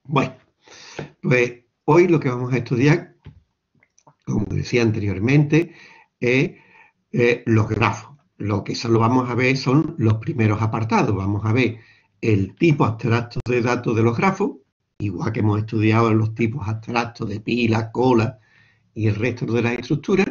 Bueno, pues hoy lo que vamos a estudiar, como decía anteriormente, es los grafos. Lo que solo vamos a ver son los primeros apartados. Vamos a ver el tipo abstracto de datos de los grafos, igual que hemos estudiado los tipos abstractos de pila, cola y el resto de las estructuras.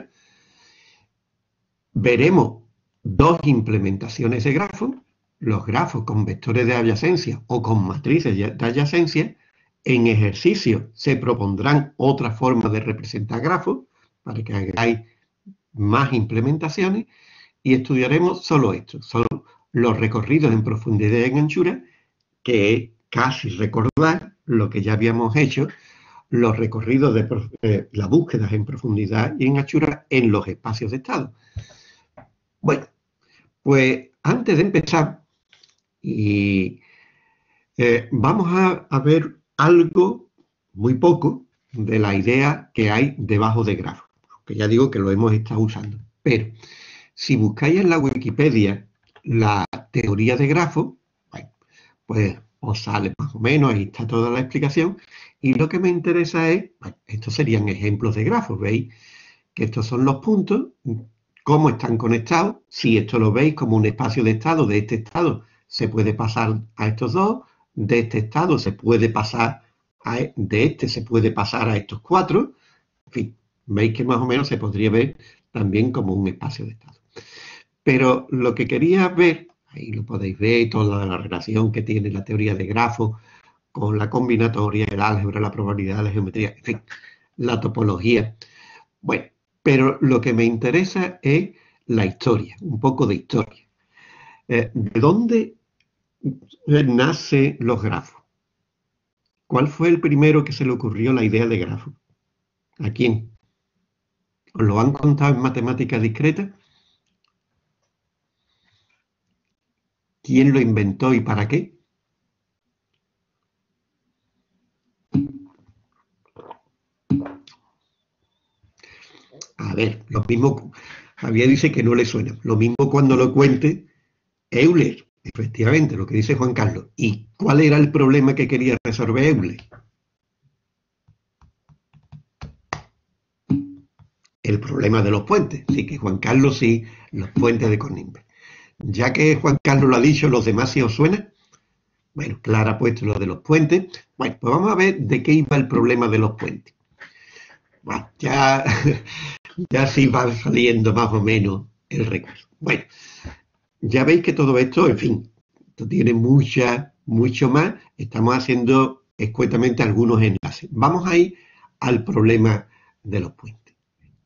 Veremos dos implementaciones de grafos, los grafos con vectores de adyacencia o con matrices de adyacencia. En ejercicio se propondrán otras formas de representar grafos para que hagáis más implementaciones y estudiaremos solo esto, solo los recorridos en profundidad y en anchura, que es casi recordar lo que ya habíamos hecho, los recorridos de las búsquedas en profundidad y en anchura en los espacios de estado. Bueno, pues antes de empezar, y vamos a ver algo, muy poco, de la idea que hay debajo de grafos, que ya digo que lo hemos estado usando. Pero si buscáis en la Wikipedia la teoría de grafos, bueno, pues os sale más o menos, ahí está toda la explicación. Y lo que me interesa es, bueno, estos serían ejemplos de grafos, ¿veis? Que estos son los puntos, cómo están conectados. Si esto lo veis como un espacio de estado, de este estado se puede pasar a estos dos, de este estado se puede pasar de este se puede pasar a estos cuatro. En fin, veis que más o menos se podría ver también como un espacio de estado. Pero lo que quería ver, ahí lo podéis ver, toda la relación que tiene la teoría de grafos con la combinatoria, el álgebra, la probabilidad, la geometría, en fin, la topología. Bueno, pero lo que me interesa es la historia, un poco de historia. ¿De dónde nacen los grafos? ¿Cuál fue el primero que se le ocurrió la idea de grafo? ¿A quién? ¿Os lo han contado en matemáticas discretas? ¿Quién lo inventó y para qué? A ver, lo mismo, Javier dice que no le suena. Lo mismo cuando lo cuente Euler, efectivamente, lo que dice Juan Carlos. ¿Y cuál era el problema que quería resolver Euler? El problema de los puentes. Así que Juan Carlos sí, los puentes de Cornimbe. Ya que Juan Carlos lo ha dicho, ¿los demás sí os suena? Bueno, Clara ha puesto lo de los puentes. Bueno, pues vamos a ver de qué iba el problema de los puentes. Bueno, ya sí va saliendo más o menos el recurso. Bueno, ya veis que todo esto, en fin, esto tiene mucho más. Estamos haciendo escuetamente algunos enlaces. Vamos a ir al problema de los puentes.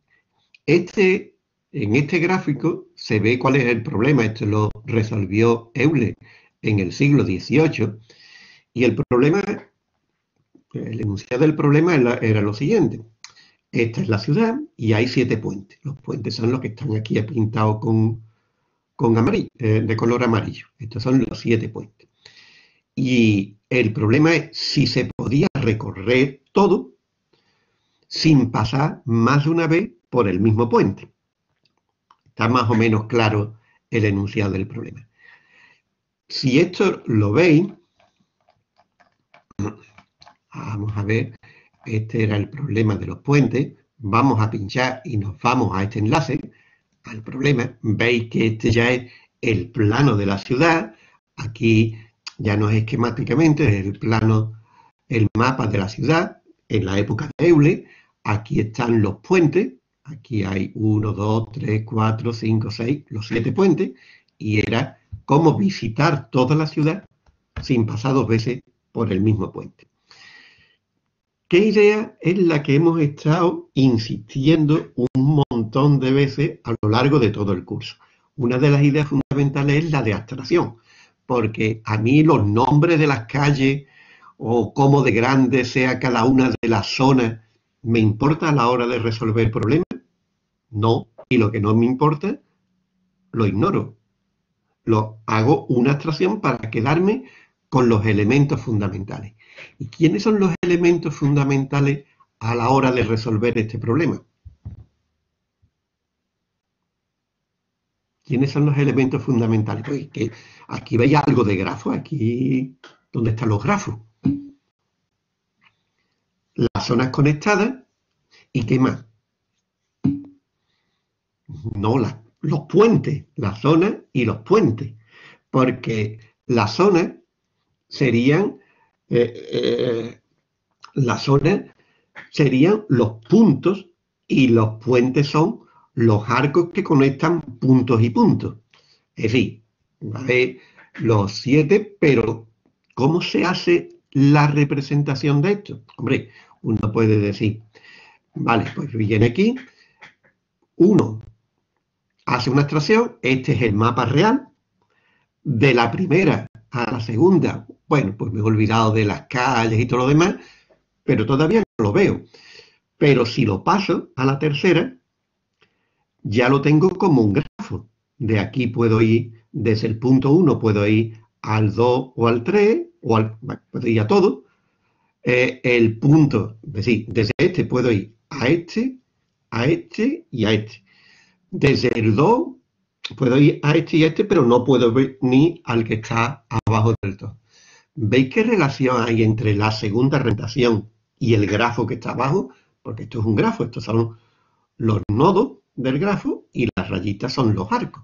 En este gráfico se ve cuál es el problema. Esto lo resolvió Euler en el siglo XVIII. Y el problema, el enunciado del problema era lo siguiente. Esta es la ciudad y hay 7 puentes. Los puentes son los que están aquí pintados con amarillo, de color amarillo. Estos son los 7 puentes. Y el problema es si se podía recorrer todo sin pasar más de una vez por el mismo puente. Está más o menos claro el enunciado del problema. Si esto lo veis, vamos a ver, este era el problema de los puentes. Vamos a pinchar y nos vamos a este enlace, al problema. Veis que este ya es el plano de la ciudad. Aquí ya no es esquemáticamente, es el plano, el mapa de la ciudad en la época de Euler. Aquí están los puentes. Aquí hay 1, 2, 3, 4, 5, 6, los 7 puentes. Y era cómo visitar toda la ciudad sin pasar 2 veces por el mismo puente. ¿Qué idea es la que hemos estado insistiendo un montón de veces a lo largo de todo el curso? Una de las ideas fundamentales es la de abstracción, porque a mí los nombres de las calles o cómo de grande sea cada una de las zonas, ¿me importa a la hora de resolver problemas? No, y lo que no me importa, lo ignoro. Lo hago una abstracción para quedarme con los elementos fundamentales. ¿Y quiénes son los elementos fundamentales a la hora de resolver este problema? ¿Quiénes son los elementos fundamentales? Pues que aquí veis algo de grafos, aquí, ¿dónde están los grafos? zonas conectadas y ¿qué más? No, los puentes, las zonas y los puentes, porque las zonas serían, eh, eh, las zonas serían los puntos y los puentes son los arcos que conectan puntos y puntos. Es decir, va a haber los 7, pero ¿cómo se hace la representación de esto? Hombre, uno puede decir, vale, pues viene aquí, uno hace una extracción, este es el mapa real, de la primera a la segunda, bueno, pues me he olvidado de las calles y todo lo demás, pero todavía no lo veo. Pero si lo paso a la tercera, ya lo tengo como un grafo. De aquí puedo ir, desde el punto 1 puedo ir al 2 o al 3, bueno, puedo ir a todo. El punto, es decir, desde este puedo ir a este y a este. Desde el 2 puedo ir a este y a este, pero no puedo ver ni al que está abajo del 2. ¿Veis qué relación hay entre la segunda representación y el grafo que está abajo? Porque esto es un grafo, estos son los nodos del grafo y las rayitas son los arcos.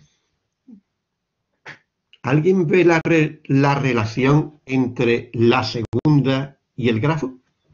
¿Alguien ve la relación entre la segunda y el grafo?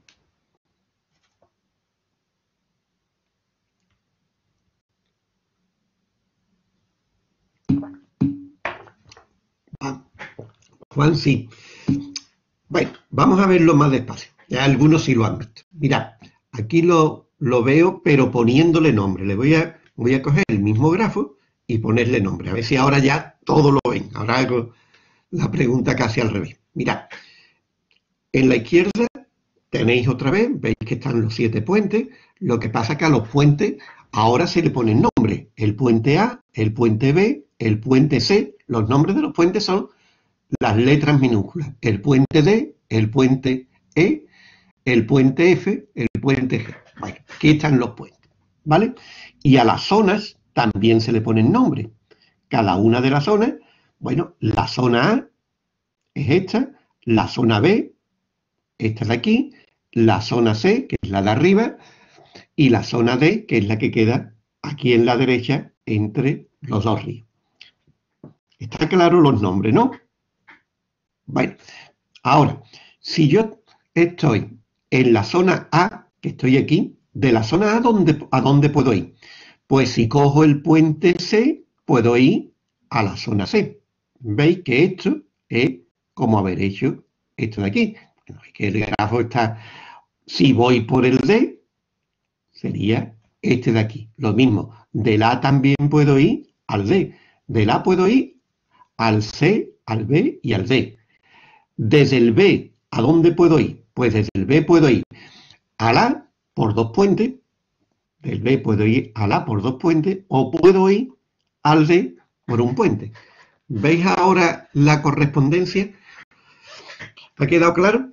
Ah, Juan, sí. Bueno, vamos a verlo más despacio. Ya algunos sí lo han visto. Mirad, aquí lo veo, pero poniéndole nombre. Le voy a coger el mismo grafo y ponerle nombre. A ver si ahora ya todo lo ven. Ahora hago la pregunta casi al revés. Mirad, en la izquierda tenéis otra vez, veis que están los 7 puentes. Lo que pasa es que a los puentes ahora se le ponen nombres. El puente A, el puente B, el puente C. Los nombres de los puentes son las letras minúsculas. El puente D, el puente E, el puente F, el puente G. Bueno, aquí están los puentes, ¿vale? Y a las zonas también se le ponen nombres. Cada una de las zonas, bueno, la zona A es esta, la zona B, esta de aquí, la zona C, que es la de arriba, y la zona D, que es la que queda aquí en la derecha entre los dos ríos. Está claro los nombres, ¿no? Bueno, ahora, si yo estoy en la zona A, que estoy aquí, de la zona A, ¿a dónde puedo ir? Pues si cojo el puente C, puedo ir a la zona C. ¿Veis que esto es como haber hecho esto de aquí? Bueno, es que el grafo está... Si voy por el D, sería este de aquí. Lo mismo, del A también puedo ir al D. Del A puedo ir al C, al B y al D. Desde el B, ¿a dónde puedo ir? Pues desde el B puedo ir al A por 2 puentes, del B puedo ir al A por 2 puentes, o puedo ir al D por un puente. ¿Veis ahora la correspondencia? ¿Ha quedado claro?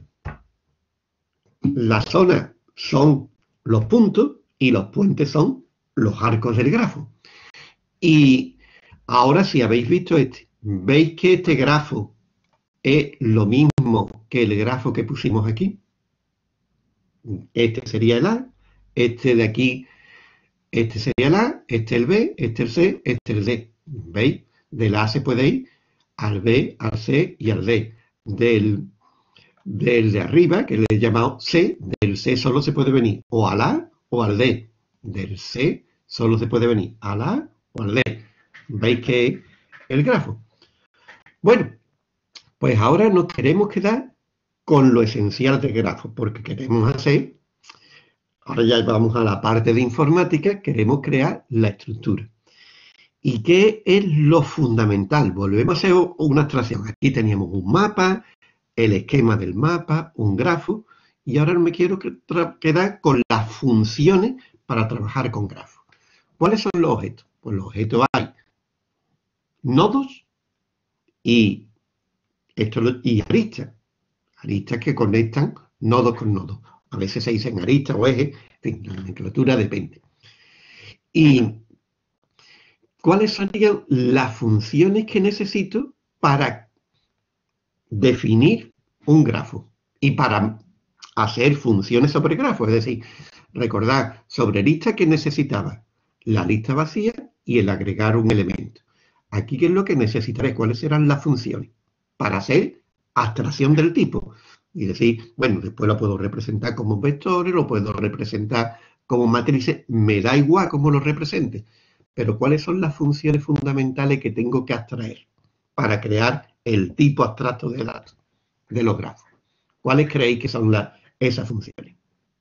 Las zonas son los puntos y los puentes son los arcos del grafo. Y ahora si habéis visto este, ¿veis que este grafo es lo mismo que el grafo que pusimos aquí? Este sería el A, este de aquí, este sería el A, este el B, este el C, este el D. ¿Veis? Del A se puede ir al B, al C y al D. Del de arriba, que le he llamado C, del C solo se puede venir o al A o al D. Del C solo se puede venir al A o al D. ¿Veis que es el grafo? Bueno, pues ahora nos queremos quedar con lo esencial del grafo, porque queremos hacer, ahora ya vamos a la parte de informática, queremos crear la estructura. ¿Y qué es lo fundamental? Volvemos a hacer una abstracción. Aquí teníamos un mapa, el esquema del mapa, un grafo, y ahora me quiero quedar con las funciones para trabajar con grafos. ¿Cuáles son los objetos? Pues los objetos hay nodos y aristas. Aristas que conectan nodos con nodos. A veces se dicen aristas o ejes, en fin, la nomenclatura depende. ¿Y cuáles serían las funciones que necesito para definir un grafo y para hacer funciones sobre grafos. Es decir, recordad, sobre lista que necesitaba la lista vacía y el agregar un elemento. Aquí, ¿qué es lo que necesitaré? ¿Cuáles serán las funciones? Para hacer abstracción del tipo. Y decir, bueno, después lo puedo representar como vectores, lo puedo representar como matrices, me da igual cómo lo represente. Pero ¿cuáles son las funciones fundamentales que tengo que abstraer para crear el tipo abstracto de datos de los grafos? ¿Cuáles creéis que son esas funciones?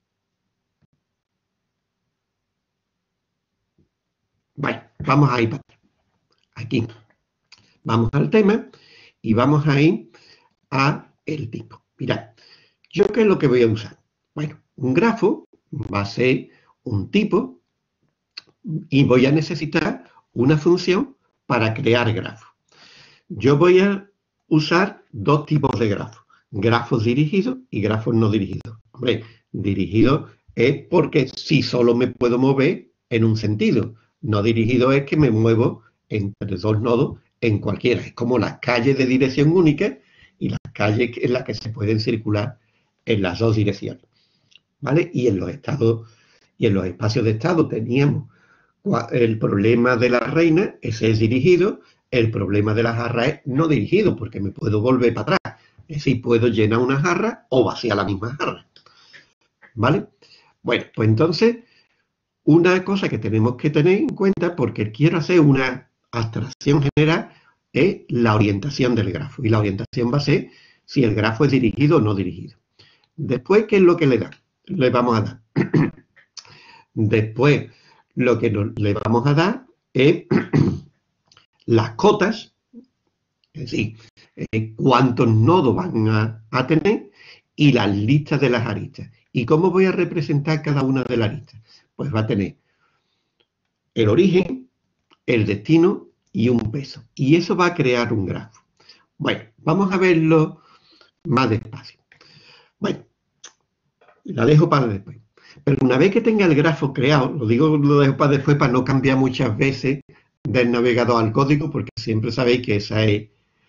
Bueno, vamos a ir para aquí. Vamos al tema y vamos a ir a el tipo. Mirad, ¿yo qué es lo que voy a usar? Bueno, un grafo va a ser un tipo y voy a necesitar una función para crear grafos. Yo voy a usar dos tipos de grafos, grafos dirigidos y grafos no dirigidos. Hombre, dirigido es porque sí solo me puedo mover en un sentido. No dirigido es que me muevo entre dos nodos en cualquiera. Es como las calles de dirección única y las calles en las que se pueden circular en las dos direcciones. ¿Vale? Y en los estados y en los espacios de estado teníamos el problema de la reina, ese es dirigido. El problema de la jarra es no dirigido, porque me puedo volver para atrás. Es decir, puedo llenar una jarra o vaciar la misma jarra. ¿Vale? Bueno, pues entonces, una cosa que tenemos que tener en cuenta, porque quiero hacer una abstracción general, es la orientación del grafo. Y la orientación va a ser si el grafo es dirigido o no dirigido. Después, ¿qué es lo que le vamos a dar? Después, lo que le vamos a dar es las cotas, es decir, cuántos nodos van a tener y las listas de las aristas. ¿Y cómo voy a representar cada una de las aristas? Pues va a tener el origen, el destino y un peso. Y eso va a crear un grafo. Bueno, vamos a verlo más despacio. Bueno, la dejo para después. Pero una vez que tenga el grafo creado, lo dejo para después para no cambiar muchas veces del navegador al código, porque siempre sabéis que esa es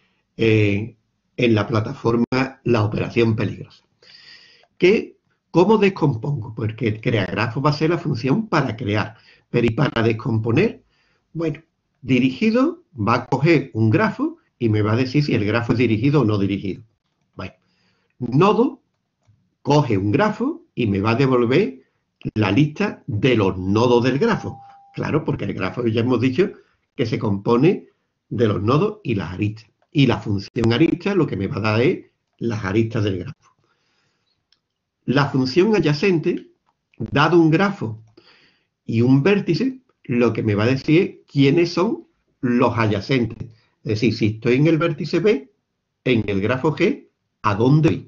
en la plataforma la operación peligrosa. ¿Cómo descompongo? Porque el creagrafo va a ser la función para crear, pero ¿y para descomponer? Bueno, dirigido va a coger un grafo y me va a decir si el grafo es dirigido o no dirigido. Bueno, nodo coge un grafo y me va a devolver la lista de los nodos del grafo. Claro, porque el grafo ya hemos dicho que se compone de los nodos y las aristas. Y la función arista lo que me va a dar es las aristas del grafo. La función adyacente, dado un grafo y un vértice, lo que me va a decir es quiénes son los adyacentes. Es decir, si estoy en el vértice B, en el grafo G, ¿a dónde voy?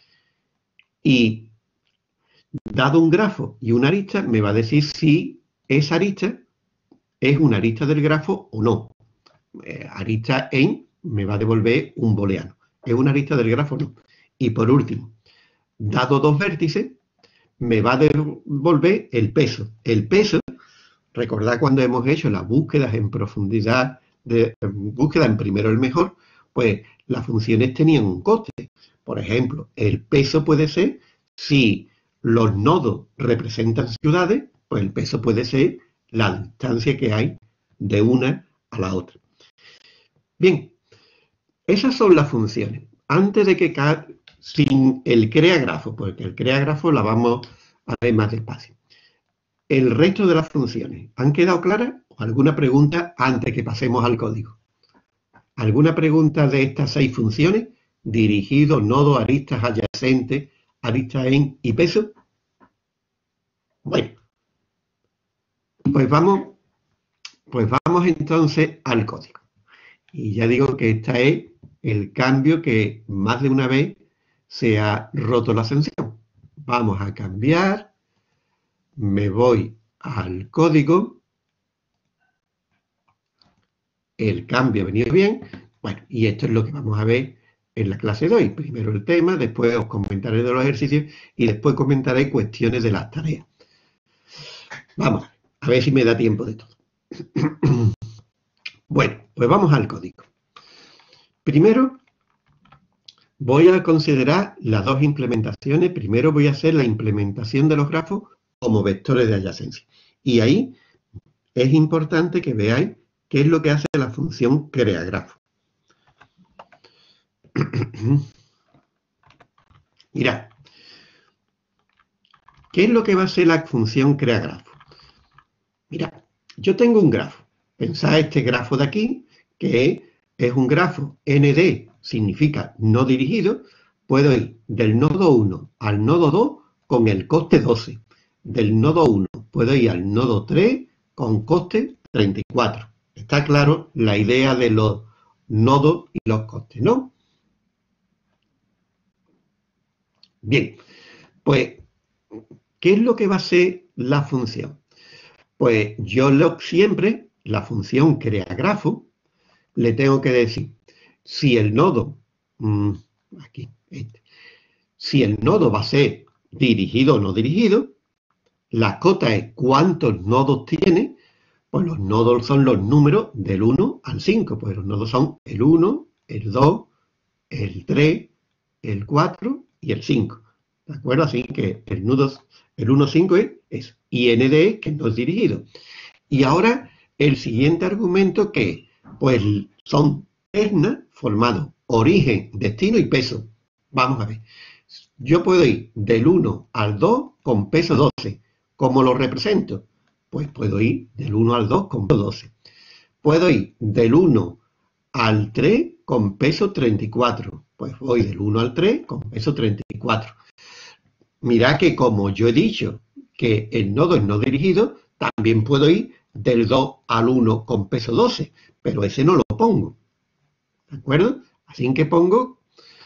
Y dado un grafo y una arista, me va a decir si esa arista es una arista del grafo o no. Arista en me va a devolver un booleano. ¿Es una arista del grafo o no? Y por último, dado dos vértices, me va a devolver el peso. El peso, recordad cuando hemos hecho las búsquedas en profundidad, búsqueda en primero el mejor, pues las funciones tenían un coste. Por ejemplo, el peso puede ser, si los nodos representan ciudades, pues el peso puede ser la distancia que hay de una a la otra. Bien, esas son las funciones. Antes de que sin el creagrafo, porque el creagrafo la vamos a ver más despacio. El resto de las funciones, ¿han quedado claras? ¿O alguna pregunta antes que pasemos al código? ¿Alguna pregunta de estas 6 funciones? Dirigido, nodo, aristas adyacentes, aristas en y peso. Bueno, pues vamos entonces al código. Y ya digo que este es el cambio que más de una vez se ha roto la ascensión. Vamos a cambiar. Me voy al código. El cambio ha venido bien. Bueno, y esto es lo que vamos a ver en la clase de hoy. Primero el tema, después os comentaré de los ejercicios y después comentaré cuestiones de las tareas. Vamos a ver si me da tiempo de todo. Bueno, pues vamos al código. Primero, voy a considerar las dos implementaciones. Primero voy a hacer la implementación de los grafos como vectores de adyacencia. Y ahí es importante que veáis qué es lo que hace la función creagrafo. Mirad, ¿qué es lo que va a hacer la función creagrafo? Mirad, yo tengo un grafo. Pensad este grafo de aquí, que es un grafo ND, significa no dirigido. Puedo ir del nodo 1 al nodo 2 con el coste 12. Del nodo 1 puedo ir al nodo 3 con coste 34. Está claro la idea de los nodos y los costes, ¿no? Bien, pues, ¿qué es lo que va a ser la función? Pues yo siempre, la función creagrafo, le tengo que decir, si el nodo, aquí, si el nodo va a ser dirigido o no dirigido, la cota es cuántos nodos tiene, pues los nodos son los números del 1 al 5, pues los nodos son el 1, el 2, el 3, el 4 y el 5. ¿De acuerdo? Así que el 1, 5 es IND, que no es dirigido. Y ahora el siguiente argumento que pues son ternas formados origen, destino y peso. Vamos a ver. Yo puedo ir del 1 al 2 con peso 12. ¿Cómo lo represento? Pues puedo ir del 1 al 2 con peso 12. Puedo ir del 1 al 3 con peso 34. Pues voy del 1 al 3 con peso 34. Mirad que como yo he dicho que el nodo es no dirigido, también puedo ir del 2 al 1 con peso 12, pero ese no lo pongo. ¿De acuerdo? Así que pongo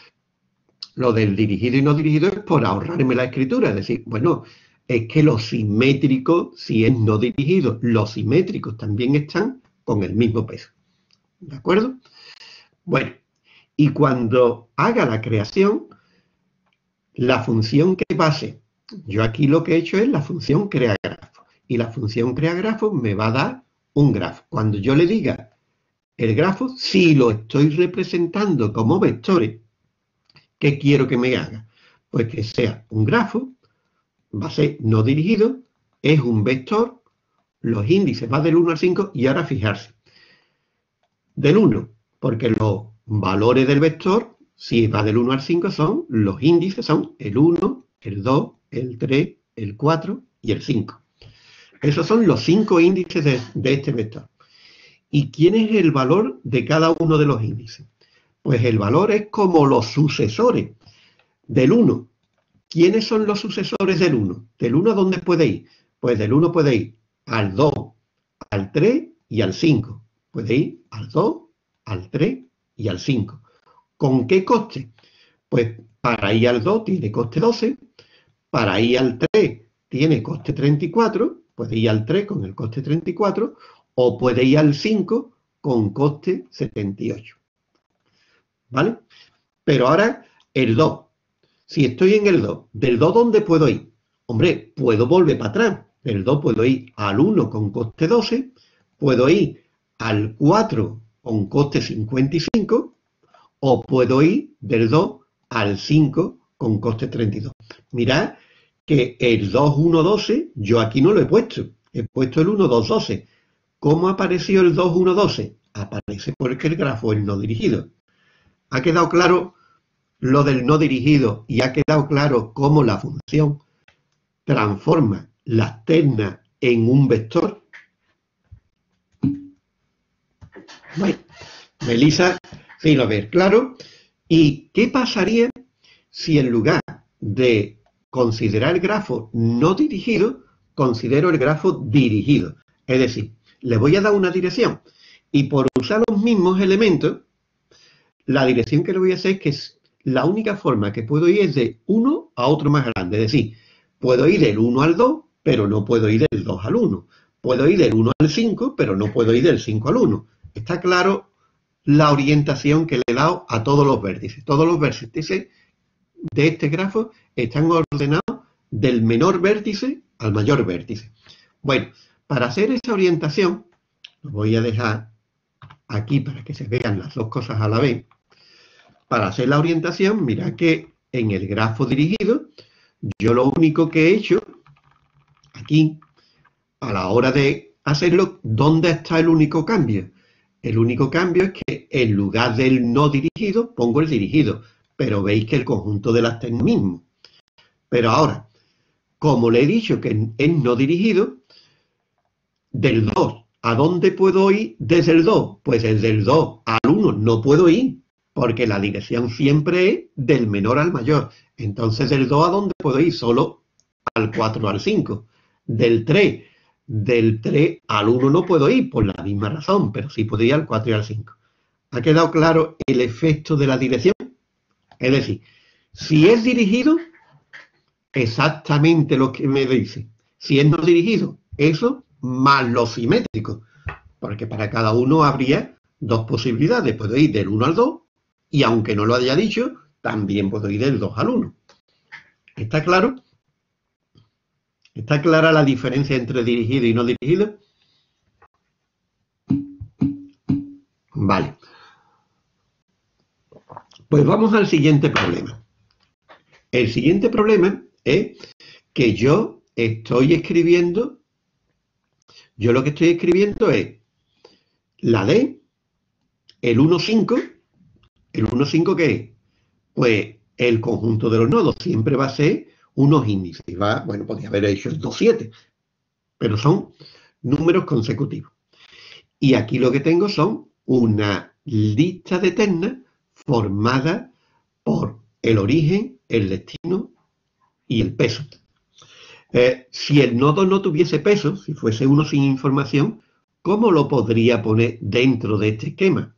lo del dirigido y no dirigido es por ahorrarme la escritura. Es decir, bueno, es que los simétricos, si es no dirigido, los simétricos también están con el mismo peso. ¿De acuerdo? Bueno, y cuando haga la creación, la función que pase, yo aquí lo que he hecho es la función creagrafo. Y la función creagrafo me va a dar un grafo. Cuando yo le diga el grafo, si lo estoy representando como vectores, ¿qué quiero que me haga? Pues que sea un grafo, va a ser no dirigido, es un vector, los índices van del 1 al 5 y ahora fijarse. Del 1, porque los valores del vector, si va del 1 al 5, son los índices, son el 1, el 2, el 3, el 4 y el 5. Esos son los 5 índices de este vector. ¿Y quién es el valor de cada uno de los índices? Pues el valor es como los sucesores del 1. ¿Quiénes son los sucesores del 1? ¿Del 1 a dónde puede ir? Pues del 1 puede ir al 2, al 3 y al 5. Puede ir al 2, al 3 y al 5. ¿Con qué coste? Pues para ir al 2 tiene coste 12, para ir al 3 tiene coste 34, puede ir al 3 con el coste 34, o puede ir al 5 con coste 78. ¿Vale? Pero ahora el 2. Si estoy en el 2, ¿del 2 dónde puedo ir? Hombre, puedo volver para atrás. Del 2 puedo ir al 1 con coste 12, puedo ir al 4 con coste 55, o puedo ir del 2 al 5 con coste 32. Mirad que el 2, 1, 12, yo aquí no lo he puesto. He puesto el 1, 2, 12. ¿Cómo apareció el 2, 1, 12? Aparece porque el grafo es no dirigido. ¿Ha quedado claro lo del no dirigido y ha quedado claro cómo la función transforma las ternas en un vector? Bueno, Melissa, sí lo ve claro. ¿Y qué pasaría si en lugar de considerar el grafo no dirigido, considero el grafo dirigido? Es decir, le voy a dar una dirección y por usar los mismos elementos, la dirección que le voy a hacer es que la única forma que puedo ir es de uno a otro más grande. Es decir, puedo ir del 1 al 2, pero no puedo ir del 2 al 1. Puedo ir del 1 al 5, pero no puedo ir del 5 al 1. Está claro la orientación que le he dado a todos los vértices. Todos los vértices de este grafo están ordenados del menor vértice al mayor vértice. Bueno, para hacer esa orientación, lo voy a dejar aquí para que se vean las dos cosas a la vez. para hacer la orientación, mira que en el grafo dirigido, yo lo único que he hecho aquí, a la hora de hacerlo, ¿dónde está el único cambio? El único cambio es que en lugar del no dirigido, pongo el dirigido, pero veis que el conjunto de las es el mismo. Pero ahora, como le he dicho que es no dirigido, del 2, ¿a dónde puedo ir desde el 2? Pues desde el 2 al 1 no puedo ir, porque la dirección siempre es del menor al mayor. Entonces, del 2 ¿a dónde puedo ir? Solo al 4 o al 5. Del 3 al 1 no puedo ir por la misma razón, pero sí puedo ir al 4 y al 5. ¿Ha quedado claro el efecto de la dirección? Es decir, si es dirigido, exactamente lo que me dice. Si es no dirigido, eso más lo simétrico, porque para cada uno habría dos posibilidades. Puedo ir del 1 al 2 y aunque no lo haya dicho, también puedo ir del 2 al 1. ¿Está claro? ¿Está clara la diferencia entre dirigido y no dirigido? Vale. Pues vamos al siguiente problema. El siguiente problema es que yo lo que estoy escribiendo es la D, el 1,5. ¿El 1,5 qué es? Pues el conjunto de los nodos siempre va a ser unos índices. Bueno, podría haber hecho el 2,7, pero son números consecutivos. Y aquí lo que tengo son una lista de ternas formada por el origen, el destino y el peso. Si el nodo no tuviese peso, si fuese uno sin información, ¿cómo lo podría poner dentro de este esquema?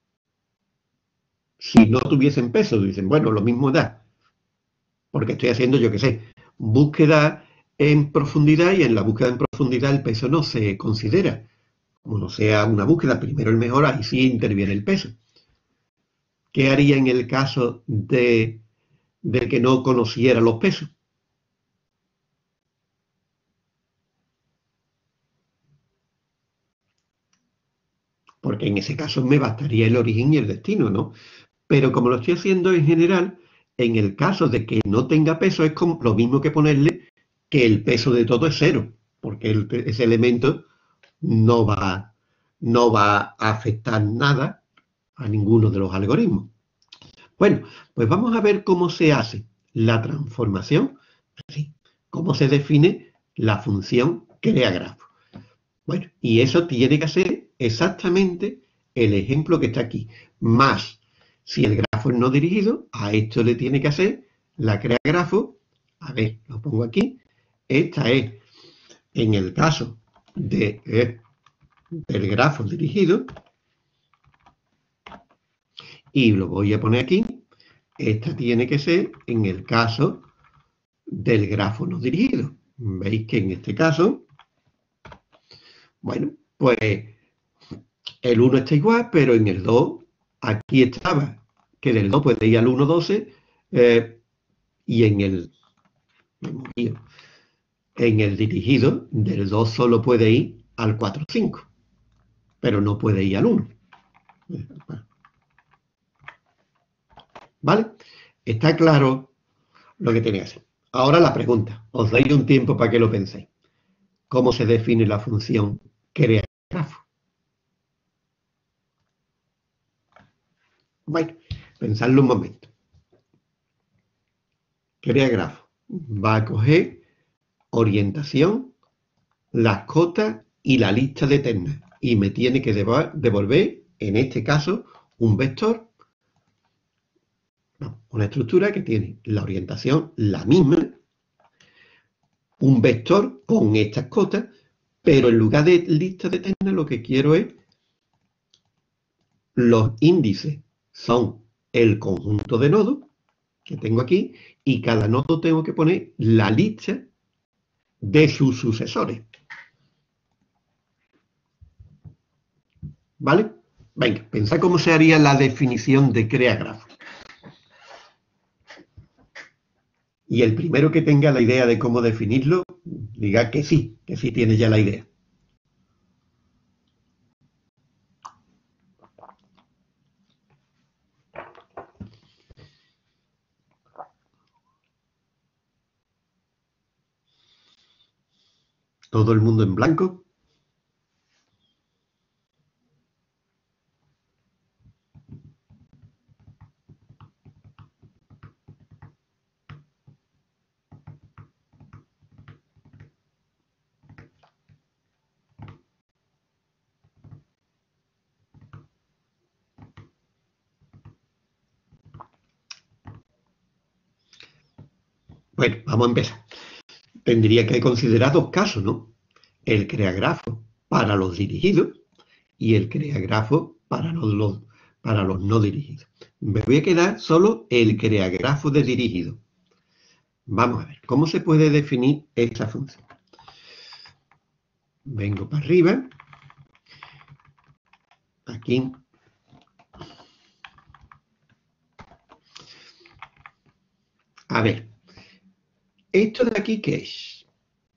Si no tuviesen peso, dicen, bueno, lo mismo da, porque estoy haciendo, yo qué sé, búsqueda en profundidad, y en la búsqueda en profundidad el peso no se considera. Como no sea una búsqueda primero el mejor, ahí sí interviene el peso. ¿Qué haría en el caso de que no conociera los pesos? Porque en ese caso me bastaría el origen y el destino, ¿no? Pero como lo estoy haciendo en general, en el caso de que no tenga peso, es como lo mismo que ponerle que el peso de todo es cero, porque ese elemento no va a afectar nada a ninguno de los algoritmos. Bueno, pues vamos a ver cómo se hace la transformación, así, cómo se define la función crea grafo. Bueno, y eso tiene que ser exactamente el ejemplo que está aquí, más si el grafo es no dirigido, a esto le tiene que hacer la crea grafo. A ver, lo pongo aquí. Esta es, en el caso del grafo dirigido, y lo voy a poner aquí. Esta tiene que ser en el caso del grafo no dirigido. Veis que en este caso, bueno, pues el 1 está igual, pero en el 2, aquí estaba, que del 2 puede ir al 1,12, y en el dirigido, del 2 solo puede ir al 4,5, pero no puede ir al 1. ¿Vale? Está claro lo que tiene que hacer. Ahora la pregunta, os doy un tiempo para que lo penséis. ¿Cómo se define la función crea grafo? Bueno, pensadlo un momento. Crea grafo. Va a coger orientación, las cotas y la lista de ternas. Y me tiene que devolver, en este caso, un vector, una estructura que tiene la orientación la misma, un vector con estas cotas, pero en lugar de lista de ternas lo que quiero es los índices son el conjunto de nodos que tengo aquí, y cada nodo tengo que poner la lista de sus sucesores. ¿Vale? Venga, pensad cómo se haría la definición de crea grafo. Y el primero que tenga la idea de cómo definirlo, diga que sí tiene ya la idea. Todo el mundo en blanco. Bueno, vamos a empezar. Tendría que considerar dos casos, ¿no? El creagrafo para los dirigidos y el creagrafo para los no dirigidos. Me voy a quedar solo el creagrafo de dirigido. Vamos a ver, ¿cómo se puede definir esta función? Vengo para arriba, aquí. A ver, ¿esto de aquí qué es?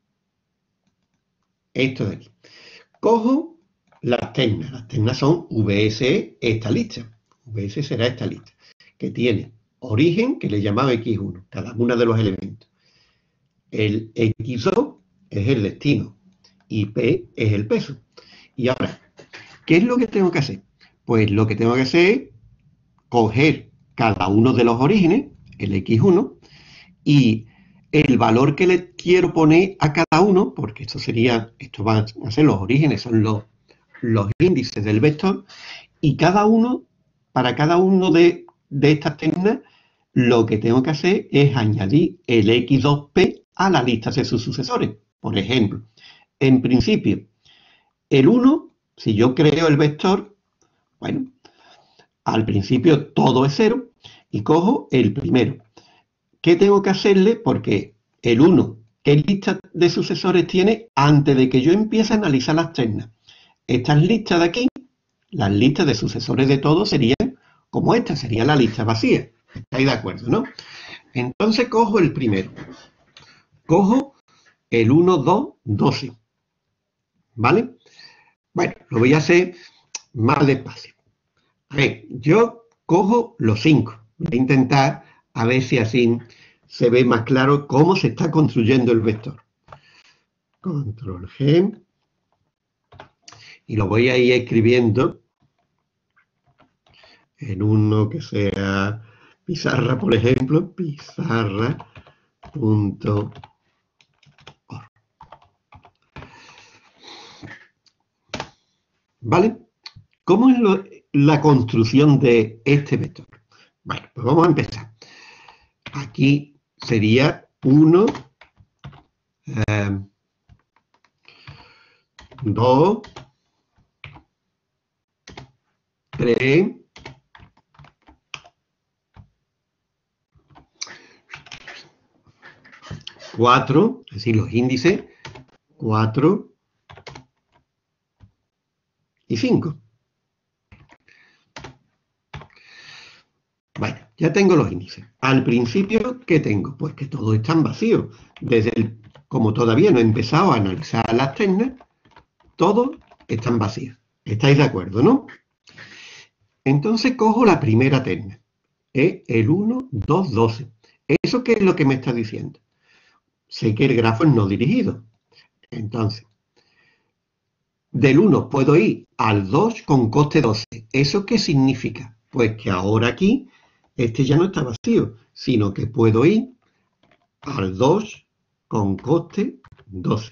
Esto de aquí. Cojo las ternas son VSE, esta lista. VS será esta lista, que tiene origen, que le llamaba X1, cada uno de los elementos. El X2 es el destino y P es el peso. Y ahora, ¿qué es lo que tengo que hacer? Pues lo que tengo que hacer es coger cada uno de los orígenes, el X1, y el valor que le quiero poner a cada uno, porque esto van a ser los orígenes, son los índices del vector, y para cada uno de estas ternas, lo que tengo que hacer es añadir el X2P a la lista de sus sucesores. Por ejemplo, en principio, el 1, si yo creo el vector, bueno, al principio todo es 0 y cojo el primero. ¿Qué tengo que hacerle? Porque el 1, ¿qué lista de sucesores tiene antes de que yo empiece a analizar las ternas? Estas listas de aquí, las listas de sucesores de todo serían como esta, sería la lista vacía. ¿Estáis de acuerdo, no? Entonces cojo el primero. Cojo el 1, 2, 12. ¿Vale? Bueno, lo voy a hacer más despacio. A ver, yo cojo los 5. Voy a intentar a ver si así se ve más claro cómo se está construyendo el vector. Control G. Y lo voy a ir escribiendo en uno que sea pizarra, por ejemplo, pizarra.org. ¿Vale? ¿Cómo es la construcción de este vector? Bueno, pues vamos a empezar. Aquí sería 1, 2, 3, 4, es decir, los índices 4 y 5. Bueno, ya tengo los índices. Al principio, ¿qué tengo? Pues que todos están vacíos. Como todavía no he empezado a analizar las ternas, todos están vacíos. ¿Estáis de acuerdo, no? Entonces cojo la primera terna. Es el 1, 2, 12. ¿Eso qué es lo que me está diciendo? Sé que el grafo es no dirigido. Entonces, del 1 puedo ir al 2 con coste 12. ¿Eso qué significa? Pues que ahora aquí, este ya no está vacío, sino que puedo ir al 2 con coste 12.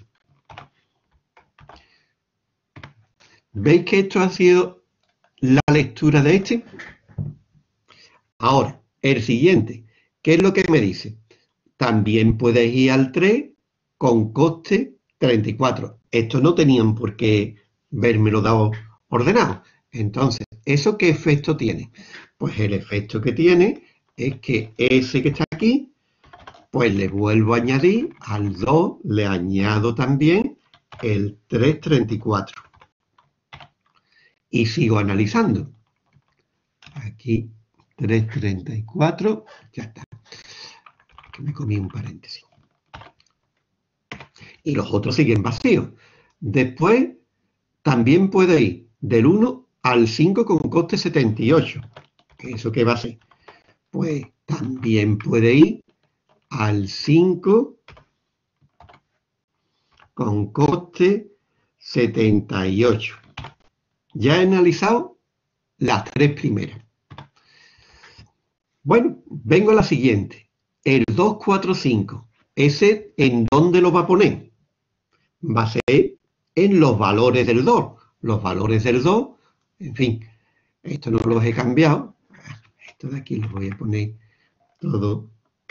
¿Veis que esto ha sido la lectura de este? Ahora, el siguiente, ¿qué es lo que me dice? También puedes ir al 3 con coste 34. Esto no tenían por qué vérmelo dado ordenado. Entonces, ¿eso qué efecto tiene? Pues el efecto que tiene es que ese que está aquí, pues le vuelvo a añadir al 2, le añado también el 334. Y sigo analizando. Aquí 334, ya está. Que me comí un paréntesis. Y los otros siguen vacíos. Después, también puede ir del 1 al 5 con coste 78. ¿Eso qué va a ser? Pues también puede ir al 5 con coste 78. Ya he analizado las tres primeras. Bueno, vengo a la siguiente. El 245, ¿ese en dónde lo va a poner? Va a ser en los valores del 2. Los valores del 2, en fin, esto no los he cambiado. Esto de aquí lo voy a poner todo.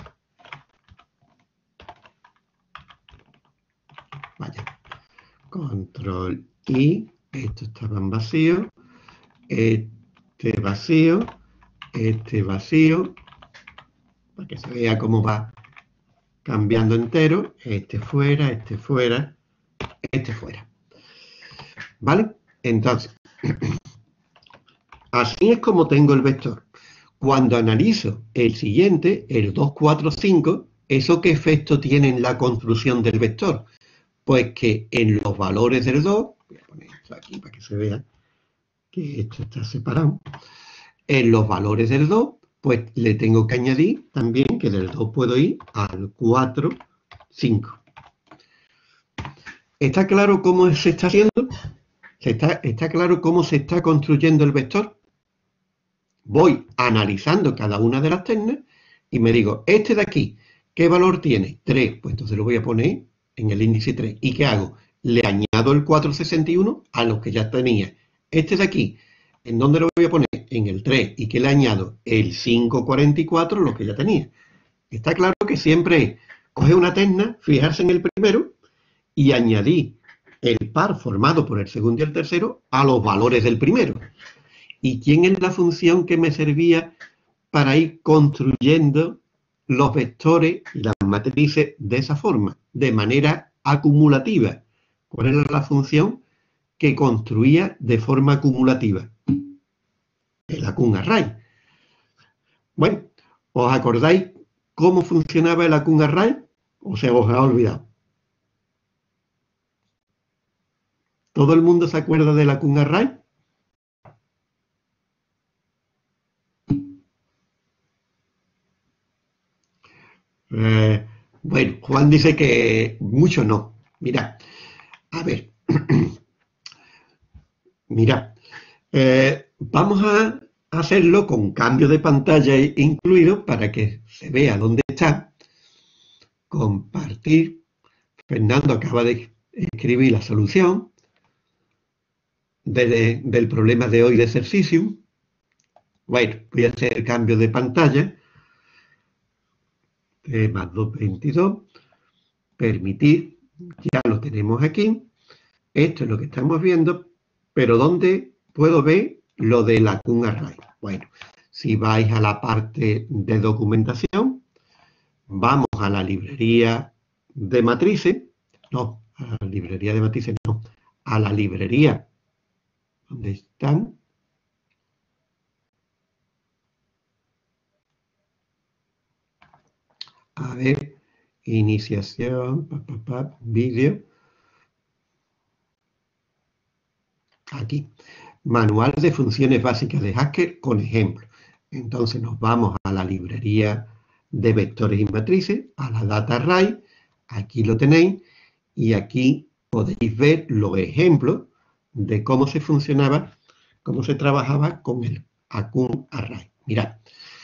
Vaya. Control I. Estos estaban vacíos. Este vacío. Este vacío. Para que se vea cómo va cambiando entero. Este fuera, este fuera, este fuera. ¿Vale? Entonces, así es como tengo el vector. Cuando analizo el siguiente, el 2, 4, 5, ¿eso qué efecto tiene en la construcción del vector? Pues que en los valores del 2, voy a poner esto aquí para que se vea que esto está separado, en los valores del 2, pues le tengo que añadir también que del 2 puedo ir al 4, 5. ¿Está claro cómo se está haciendo? ¿Está claro cómo se está construyendo el vector? Voy analizando cada una de las ternas y me digo, este de aquí, ¿qué valor tiene? 3, pues entonces lo voy a poner en el índice 3. ¿Y qué hago? Le añado el 461 a los que ya tenía. Este de aquí, ¿en dónde lo voy a poner? En el 3. ¿Y qué le añado? El 544, los que ya tenía. Está claro que siempre es coger una terna, fijarse en el primero y añadir el par formado por el segundo y el tercero a los valores del primero. ¿Y quién es la función que me servía para ir construyendo los vectores y las matrices de esa forma, de manera acumulativa? ¿Cuál era la función que construía de forma acumulativa? El Akun Array. Bueno, ¿os acordáis cómo funcionaba el Akun Array? ¿O se os ha olvidado? ¿Todo el mundo se acuerda del Akun Array? Bueno, Juan dice que mucho no. Mira, a ver, mira, vamos a hacerlo con cambio de pantalla incluido para que se vea dónde está. Compartir. Fernando acaba de escribir la solución del problema de hoy de ejercicio. Bueno, voy a hacer el cambio de pantalla. Más 222. Permitir. Ya lo tenemos aquí. Esto es lo que estamos viendo. Pero ¿dónde puedo ver lo del Akun Array? Bueno, si vais a la parte de documentación, vamos a la librería de matrices. No, a la librería de matrices no. A la librería. ¿Dónde están? A ver, iniciación, vídeo. Aquí. Manual de funciones básicas de Haskell con ejemplos. Entonces nos vamos a la librería de vectores y matrices, a la Data Array. Aquí lo tenéis. Y aquí podéis ver los ejemplos de cómo se funcionaba, cómo se trabajaba con el Akun Array. Mirad.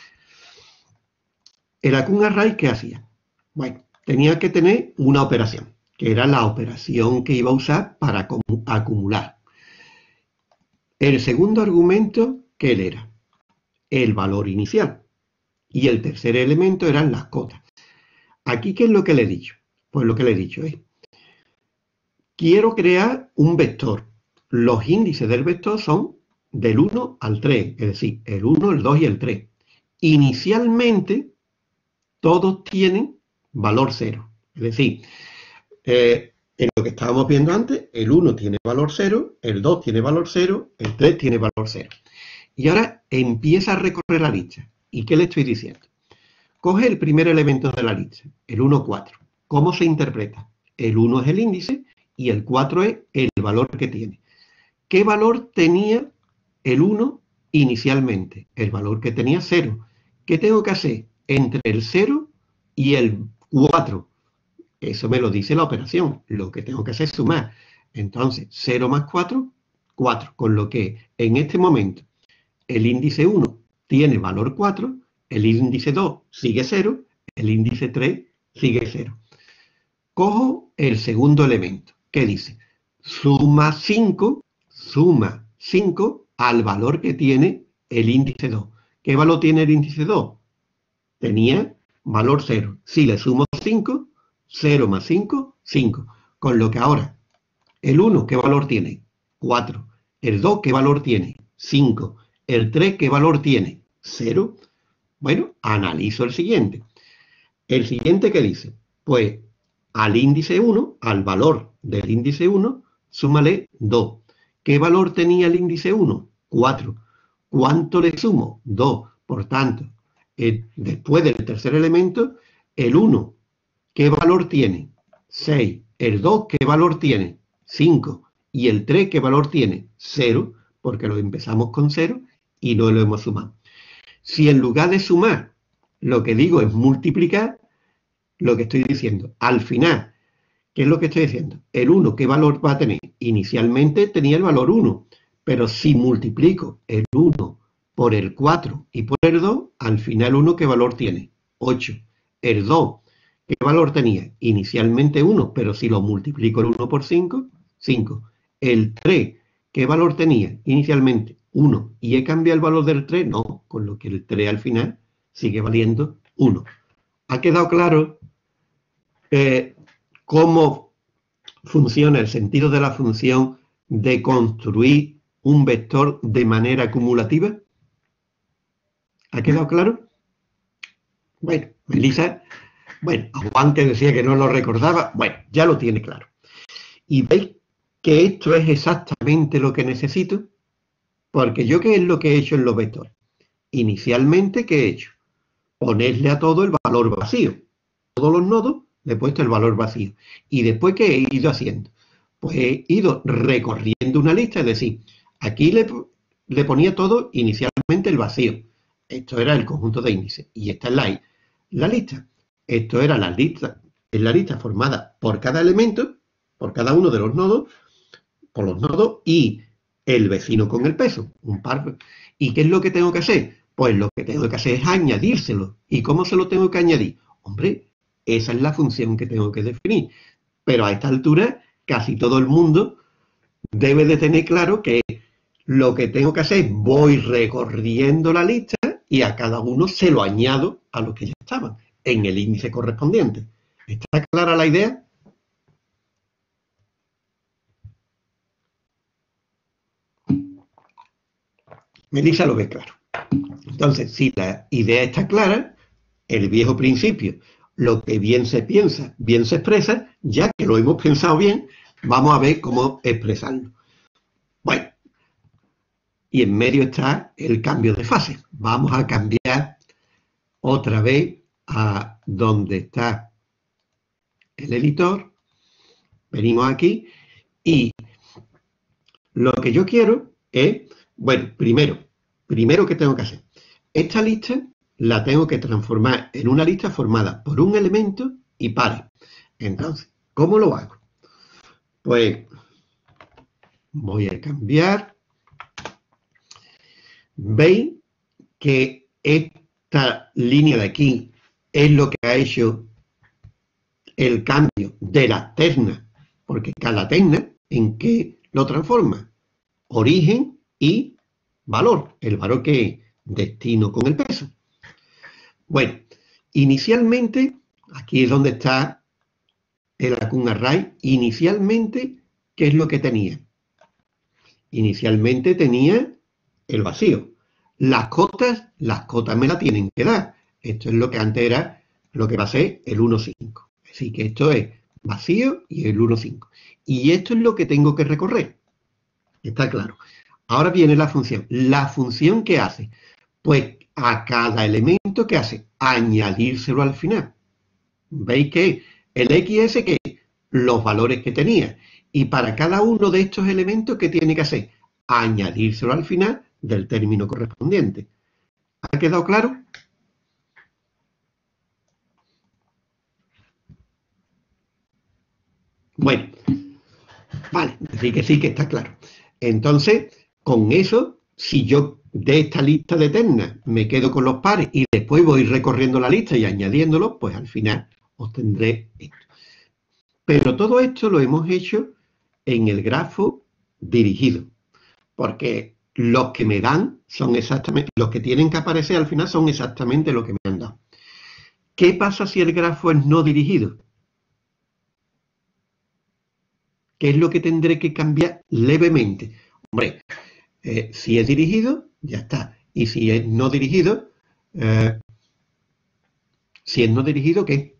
El Akun Array, ¿qué hacía? Bueno, tenía que tener una operación, que era la operación que iba a usar para acumular. El segundo argumento, ¿qué era? El valor inicial. Y el tercer elemento eran las cotas. Aquí, ¿qué es lo que le he dicho? Pues lo que le he dicho es, quiero crear un vector. Los índices del vector son del 1 al 3, es decir, el 1, el 2 y el 3. Inicialmente, todos tienen valor 0. Es decir, en lo que estábamos viendo antes, el 1 tiene valor 0, el 2 tiene valor 0, el 3 tiene valor 0. Y ahora empieza a recorrer la lista. ¿Y qué le estoy diciendo? Coge el primer elemento de la lista, el 1, 4. ¿Cómo se interpreta? El 1 es el índice y el 4 es el valor que tiene. ¿Qué valor tenía el 1 inicialmente? El valor que tenía 0. ¿Qué tengo que hacer entre el 0 y el 4? Eso me lo dice la operación. Lo que tengo que hacer es sumar. Entonces, 0 más 4, 4. Con lo que en este momento el índice 1 tiene valor 4, el índice 2 sigue 0, el índice 3 sigue 0. Cojo el segundo elemento, que dice suma 5 al valor que tiene el índice 2. ¿Qué valor tiene el índice 2? Tenía valor 0. Si le sumo 5, 0 más 5, 5. Con lo que ahora, el 1, ¿qué valor tiene? 4. El 2, ¿qué valor tiene? 5. El 3, ¿qué valor tiene? 0. Bueno, analizo el siguiente. El siguiente, ¿qué dice? Pues al índice 1, al valor del índice 1, súmale 2. ¿Qué valor tenía el índice 1? 4. ¿Cuánto le sumo? 2. Por tanto, después del tercer elemento, el 1, ¿qué valor tiene? 6. El 2, ¿qué valor tiene? 5. Y el 3, ¿qué valor tiene? 0, porque lo empezamos con 0 y no lo hemos sumado. Si en lugar de sumar, lo que digo es multiplicar, lo que estoy diciendo, al final, ¿qué es lo que estoy diciendo? El 1, ¿qué valor va a tener? Inicialmente tenía el valor 1, pero si multiplico el 1 por el 4 y por el 2, al final 1, ¿qué valor tiene? 8. El 2, ¿qué valor tenía? Inicialmente 1, pero si lo multiplico el 1 por 5, 5. El 3, ¿qué valor tenía? Inicialmente 1. ¿Y he cambiado el valor del 3? No, con lo que el 3 al final sigue valiendo 1. ¿Ha quedado claro cómo funciona el sentido de la función de construir un vector de manera acumulativa? ¿Ha quedado claro? Bueno, Melissa, a Juan que decía que no lo recordaba, bueno, ya lo tiene claro. ¿Y veis que esto es exactamente lo que necesito? Porque yo, ¿qué es lo que he hecho en los vectores? Inicialmente, ¿qué he hecho? Ponerle a todo el valor vacío. Todos los nodos le he puesto el valor vacío. ¿Y después qué he ido haciendo? Pues he ido recorriendo una lista, es decir, aquí le ponía todo inicialmente el vacío. Esto era el conjunto de índices. Y esta es la lista. Esto era la lista, es la lista formada por cada elemento, por cada uno de los nodos, por los nodos y el vecino con el peso, un par. ¿Y qué es lo que tengo que hacer? Pues lo que tengo que hacer es añadírselo. ¿Y cómo se lo tengo que añadir? Hombre, esa es la función que tengo que definir. Pero a esta altura, casi todo el mundo debe de tener claro que lo que tengo que hacer es voy recorriendo la lista y a cada uno se lo añado a los que ya estaban en el índice correspondiente. ¿Está clara la idea? Melissa lo ve claro. Entonces, si la idea está clara, el viejo principio, lo que bien se piensa, bien se expresa, ya que lo hemos pensado bien, vamos a ver cómo expresarlo. Bueno, y en medio está el cambio de fase. Vamos a cambiar otra vez a donde está el editor. Venimos aquí y lo que yo quiero es, bueno, primero que tengo que hacer. Esta lista la tengo que transformar en una lista formada por un elemento y pares. Entonces, ¿cómo lo hago? Pues voy a cambiar. ¿Veis que esta línea de aquí es lo que ha hecho el cambio de la terna? Porque cada terna, ¿en qué lo transforma? Origen y valor. El valor que es destino con el peso. Bueno, inicialmente, aquí es donde está el Acun Array. Inicialmente, ¿qué es lo que tenía? Inicialmente tenía el vacío. Las cotas me la tienen que dar. Esto es lo que antes era, lo que va a ser el 1,5. Así que esto es vacío y el 1,5. Y esto es lo que tengo que recorrer. Está claro. Ahora viene la función. ¿La función qué hace? Pues a cada elemento que hace, añadírselo al final. ¿Veis que el XS que los valores que tenía? Y para cada uno de estos elementos, ¿qué tiene que hacer? Añadírselo al final del término correspondiente. ¿Ha quedado claro? Bueno, vale, decir que sí, que está claro. Entonces, con eso, si yo de esta lista de ternas me quedo con los pares y después voy recorriendo la lista y añadiéndolos, pues al final obtendré esto. Pero todo esto lo hemos hecho en el grafo dirigido, porque los que me dan son exactamente, los que tienen que aparecer al final son exactamente lo que me han dado. ¿Qué pasa si el grafo es no dirigido? ¿Qué es lo que tendré que cambiar levemente? Hombre, si es dirigido, ya está. Y si es no dirigido, ¿qué?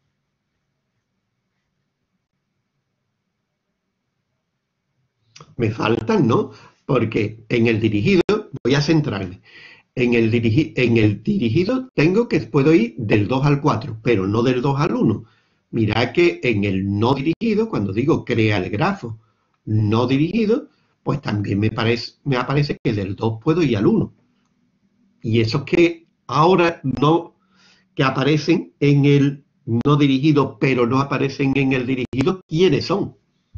Me faltan, ¿no? Porque en el dirigido, voy a centrarme, en el dirigido tengo que puedo ir del 2 al 4, pero no del 2 al 1. Mirad que en el no dirigido, cuando digo crea el grafo no dirigido, pues también me aparece que del 2 puedo ir al 1. Y esos que ahora no, que aparecen en el no dirigido, pero no aparecen en el dirigido, ¿quiénes son?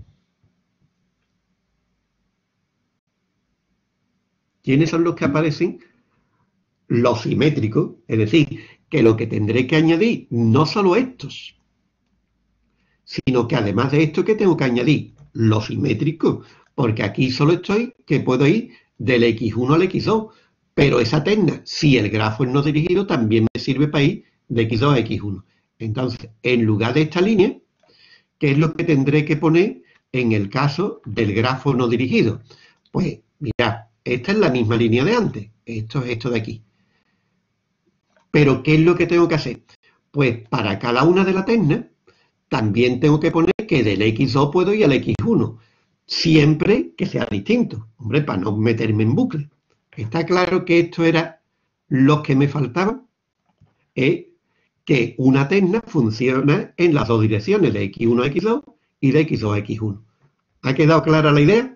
¿Quiénes son los que aparecen? Los simétricos, es decir, que lo que tendré que añadir no solo estos, sino que además de esto que tengo que añadir los simétricos, porque aquí solo estoy que puedo ir del X1 al X2, pero esa terna, si el grafo es no dirigido, también me sirve para ir de X2 a X1. Entonces, en lugar de esta línea, ¿qué es lo que tendré que poner en el caso del grafo no dirigido? Pues mirad, esta es la misma línea de antes, esto es esto de aquí. Pero ¿qué es lo que tengo que hacer? Pues para cada una de las ternas, también tengo que poner que del X2 puedo ir al X1, siempre que sea distinto, hombre, para no meterme en bucle. Está claro que esto era lo que me faltaba, es que una terna funciona en las dos direcciones, de X1 a X2 y de X2 a X1. ¿Ha quedado clara la idea?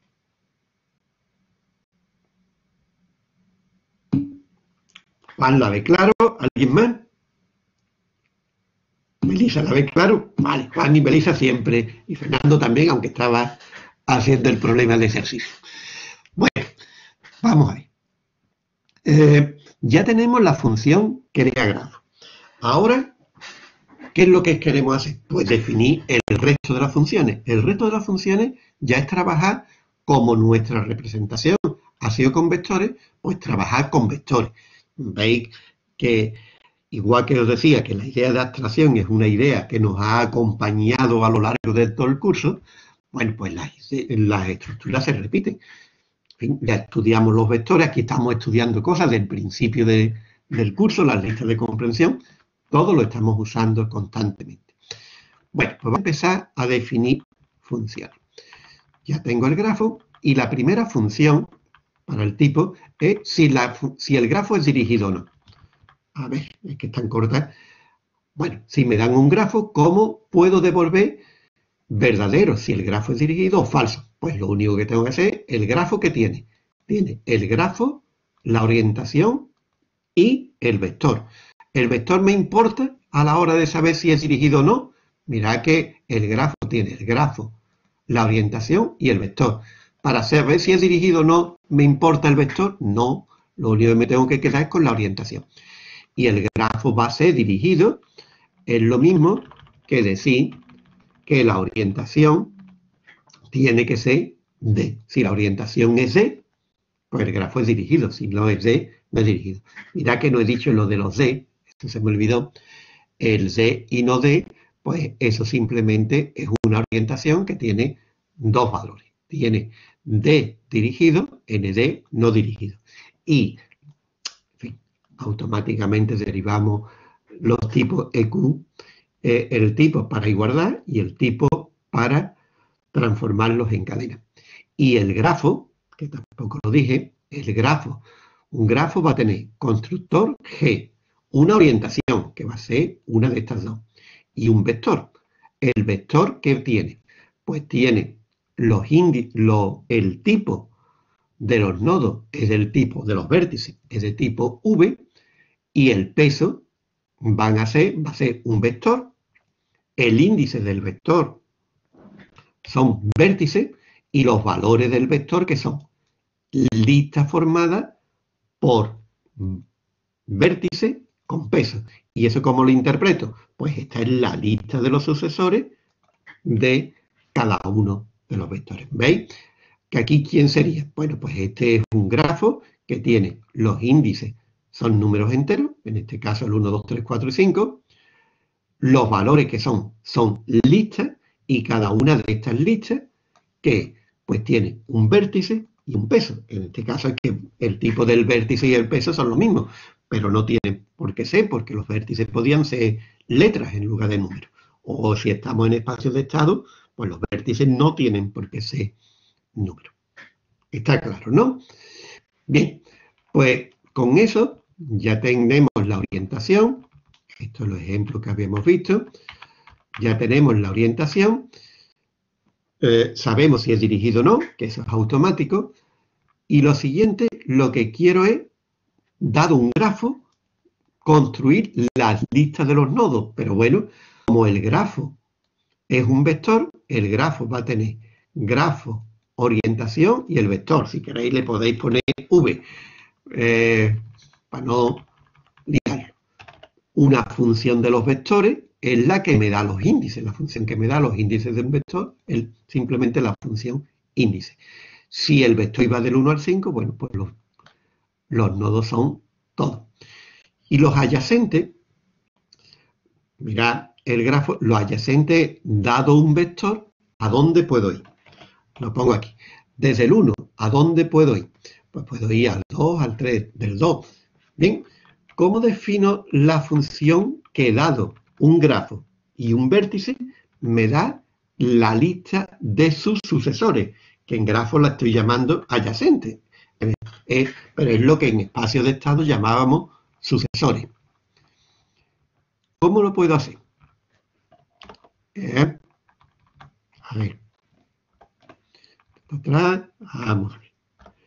Juan, ¿la ve claro? ¿Alguien más? Melissa, ¿la ve claro? Vale, Juan y Melissa siempre, y Fernando también, aunque estaba haciendo el problema de ejercicio. Bueno, vamos a ver. Ya tenemos la función crea grafo. Ahora, ¿qué es lo que queremos hacer? Pues definir el resto de las funciones. El resto de las funciones ya es trabajar como nuestra representación ha sido con vectores, pues trabajar con vectores. Veis que, igual que os decía, que la idea de abstracción es una idea que nos ha acompañado a lo largo de todo el curso, bueno, pues las estructuras se repiten. En fin, ya estudiamos los vectores, aquí estamos estudiando cosas del principio del curso, las listas de comprensión, todo lo estamos usando constantemente. Bueno, pues vamos a empezar a definir funciones. Ya tengo el grafo y la primera función para el tipo es si el grafo es dirigido o no. A ver, es que están cortas. Bueno, si me dan un grafo, ¿cómo puedo devolver verdadero si el grafo es dirigido o falso? Pues lo único que tengo que hacer es el grafo que tiene. Tiene el grafo, la orientación y el vector. El vector me importa a la hora de saber si es dirigido o no. Mirad que el grafo tiene el grafo, la orientación y el vector. Para saber si es dirigido o no, ¿me importa el vector? No, lo único que me tengo que quedar es con la orientación. Y el grafo va a ser dirigido, es lo mismo que decir que la orientación tiene que ser D. Si la orientación es D, pues el grafo es dirigido. Si no es D, no es dirigido. Mirad que no he dicho lo de los D, esto se me olvidó. El D y no D, pues eso simplemente es una orientación que tiene dos valores. Tiene D dirigido, ND no dirigido. Y, en fin, automáticamente derivamos los tipos EQ, el tipo para igualdad y el tipo para transformarlos en cadena. Y el grafo, que tampoco lo dije, un grafo va a tener constructor G, una orientación, que va a ser una de estas dos, y un vector. ¿El vector qué tiene? Pues tiene el tipo de los nodos es del tipo de los vértices, es de tipo V, y el peso va a ser un vector, el índice del vector son vértices y los valores del vector que son listas formadas por vértices con peso. ¿Y eso cómo lo interpreto? Pues esta es la lista de los sucesores de cada uno de los vectores. ¿Veis? Que aquí, ¿quién sería? Bueno, pues este es un grafo que tiene los índices, son números enteros, en este caso el 1, 2, 3, 4 y 5. Los valores que son listas, y cada una de estas listas que pues tiene un vértice y un peso. En este caso es que el tipo del vértice y el peso son lo mismo, pero no tienen por qué ser, porque los vértices podían ser letras en lugar de números. O si estamos en espacios de estado, pues los vértices no tienen por qué ser números. Está claro, ¿no? Bien, pues con eso ya tenemos la orientación. Estos son los ejemplos que habíamos visto. Ya tenemos la orientación. Sabemos si es dirigido o no, que eso es automático. Y lo siguiente, lo que quiero es, dado un grafo, construir las listas de los nodos. Pero bueno, como el grafo es un vector, el grafo va a tener grafo, orientación y el vector. Si queréis le podéis poner V, para no liarlo. Una función de los vectores es la que me da los índices. La función que me da los índices de un vector es simplemente la función índice. Si el vector va del 1 al 5, bueno, pues los nodos son todos. Y los adyacentes, mirad el grafo, los adyacentes, dado un vector, ¿a dónde puedo ir? Lo pongo aquí. Desde el 1, ¿a dónde puedo ir? Pues puedo ir al 2, al 3, del 2. Bien, ¿cómo defino la función que dado un grafo y un vértice me da la lista de sus sucesores? Que en grafo la estoy llamando adyacente, pero es lo que en espacio de estado llamábamos sucesores. ¿Cómo lo puedo hacer? A ver. Atrás, vamos a ver.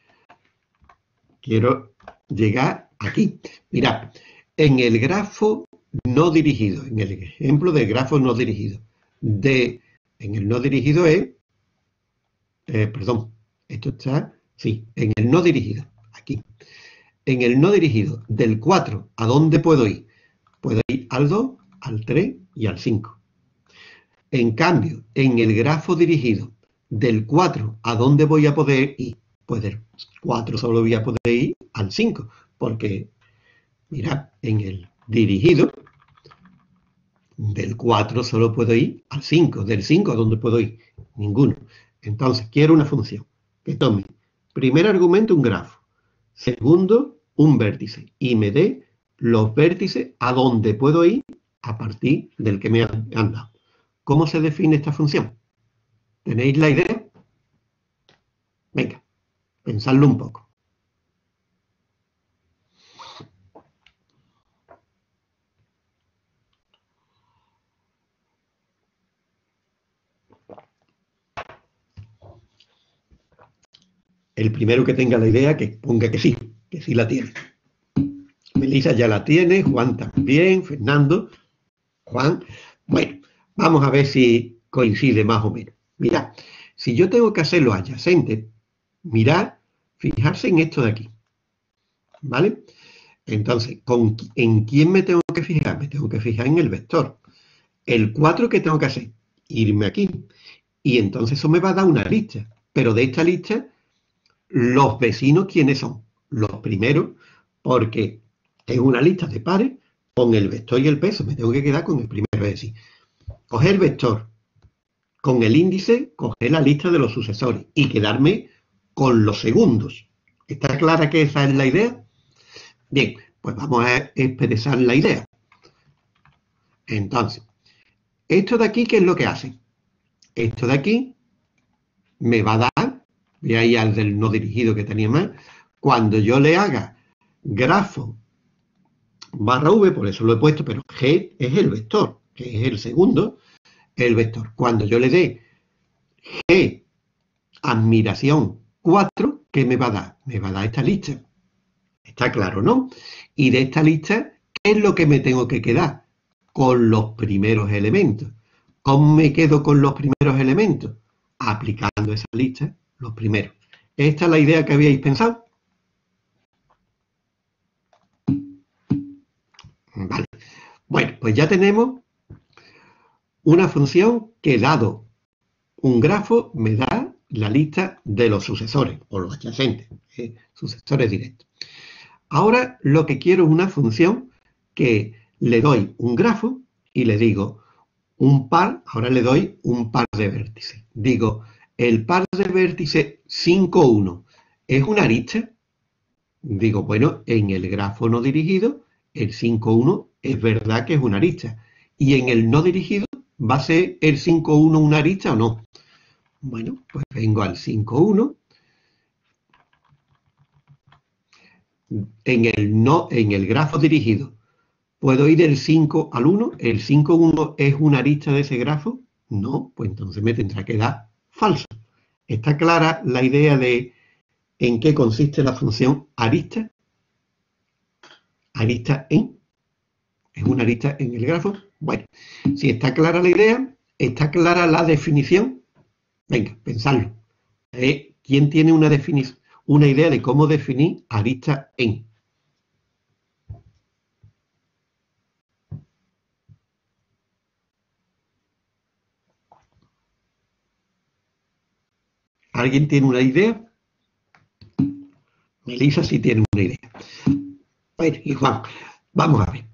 Quiero llegar aquí. Mirad, en el grafo no dirigido, en el ejemplo del grafo no dirigido, en el no dirigido es, perdón, esto está, sí, en el no dirigido, aquí. En el no dirigido, del 4, ¿a dónde puedo ir? Puedo ir al 2, al 3 y al 5. En cambio, en el grafo dirigido, del 4, ¿a dónde voy a poder ir? Pues del 4 solo voy a poder ir al 5, porque, mirad, en el dirigido, del 4 solo puedo ir al 5. Del 5, ¿a dónde puedo ir? Ninguno. Entonces, quiero una función que tome, primer argumento, un grafo, segundo, un vértice, y me dé los vértices a dónde puedo ir a partir del que me han dado. ¿Cómo se define esta función? ¿Tenéis la idea? Venga, pensadlo un poco. El primero que tenga la idea, que ponga que sí la tiene. Melissa ya la tiene, Juan también, Fernando, Juan. Bueno, vamos a ver si coincide más o menos. Mirad, si yo tengo que hacer los adyacentes, mirad, fijarse en esto de aquí, ¿vale? Entonces, ¿en quién me tengo que fijar? Me tengo que fijar en el vector. El 4 que tengo que hacer, irme aquí. Y entonces eso me va a dar una lista. Pero de esta lista, los vecinos, ¿quiénes son? Los primeros, porque es una lista de pares, con el vector y el peso. Me tengo que quedar con el primero. Es decir, coger el vector, con el índice, coger la lista de los sucesores y quedarme con los segundos. ¿Está clara que esa es la idea? Bien, pues vamos a expresar la idea. Entonces, esto de aquí, ¿qué es lo que hace? Esto de aquí me va a dar, voy a ir al del no dirigido que tenía más, cuando yo le haga grafo barra V, por eso lo he puesto, pero G es el vector, que es el segundo, el vector. Cuando yo le dé G admiración 4, ¿qué me va a dar? Me va a dar esta lista. Está claro, ¿no? Y de esta lista, ¿qué es lo que me tengo que quedar? Con los primeros elementos. ¿Cómo me quedo con los primeros elementos? aplicando esa lista los primeros. ¿Esta es la idea que habíais pensado? Vale. Bueno, pues ya tenemos una función que, dado un grafo, me da la lista de los sucesores o los adyacentes, sucesores directos. Ahora lo que quiero es una función que le doy un grafo y le digo un par, ahora le doy un par de vértices. Digo, el par de vértices 5, 1 es una arista. Digo, bueno, en el grafo no dirigido, el 5, 1 es verdad que es una arista. Y en el no dirigido, ¿va a ser el 5, 1 una arista o no? Bueno, pues vengo al 5, 1. En el grafo dirigido, ¿puedo ir del 5 al 1? ¿El 5, 1 es una arista de ese grafo? No, pues entonces me tendrá que dar falso. ¿Está clara la idea de en qué consiste la función arista? Arista en. ¿Es una arista en el grafo? Bueno, si está clara la idea, está clara la definición. Venga, pensadlo. ¿Quién tiene una idea de cómo definir arista en? ¿Alguien tiene una idea? Melissa sí tiene una idea. Bueno, y Juan, vamos a ver.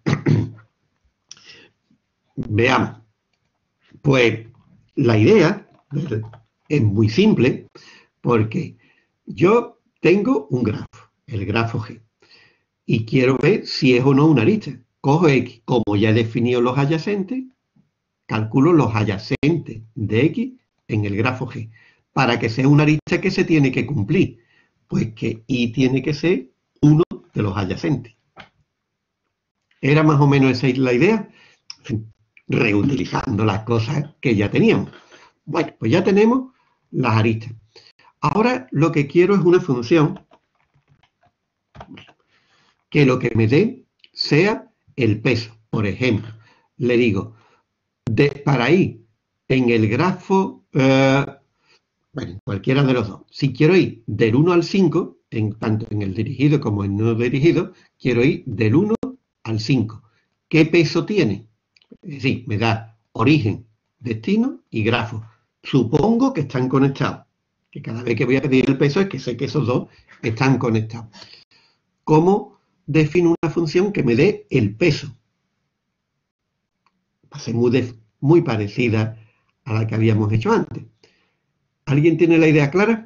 Veamos. Pues la idea es muy simple porque yo tengo un grafo, el grafo G, y quiero ver si es o no una arista. Cojo X, como ya he definido los adyacentes, calculo los adyacentes de X en el grafo G. Para que sea una arista, ¿qué se tiene que cumplir? Pues que Y tiene que ser uno de los adyacentes. ¿Era más o menos esa la idea? Reutilizando las cosas que ya teníamos. Bueno, pues ya tenemos las aristas. Ahora lo que quiero es una función que lo que me dé sea el peso. Por ejemplo, le digo, para ir en el grafo, bueno, cualquiera de los dos. Si quiero ir del 1 al 5, tanto en el dirigido como en no dirigido, quiero ir del 1 al 5. ¿Qué peso tiene? Es decir, me da origen, destino y grafo. Supongo que están conectados. Que cada vez que voy a pedir el peso es que sé que esos dos están conectados. ¿Cómo defino una función que me dé el peso? Va a ser muy parecida a la que habíamos hecho antes. ¿Alguien tiene la idea clara?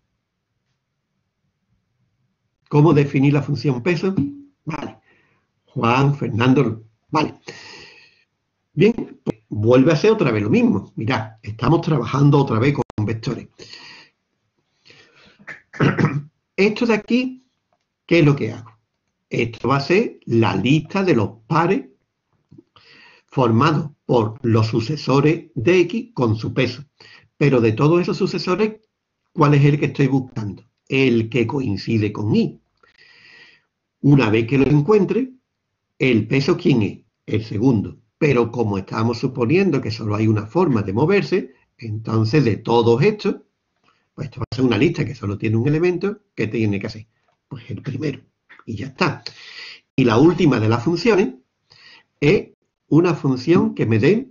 ¿Cómo definir la función peso? Vale. Juan, Fernando, vale. Bien, pues vuelve a ser otra vez lo mismo. Mirad, estamos trabajando otra vez con vectores. Esto de aquí, ¿qué es lo que hago? Esto va a ser la lista de los pares formados por los sucesores de X con su peso. Pero de todos esos sucesores, ¿cuál es el que estoy buscando? El que coincide con Y. Una vez que lo encuentre, el peso, ¿quién es? El segundo. Pero como estábamos suponiendo que solo hay una forma de moverse, entonces de todos estos, pues esto va a ser una lista que solo tiene un elemento, ¿qué tiene que hacer? Pues el primero. Y ya está. Y la última de las funciones es una función que me dé...